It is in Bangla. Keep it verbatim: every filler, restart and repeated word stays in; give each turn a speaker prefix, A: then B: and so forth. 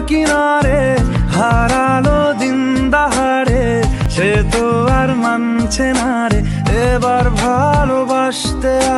A: কিনারে হারালো দিন দাহাড়ে, সে তো আর মানছে না রে এবার ভালোবাসতে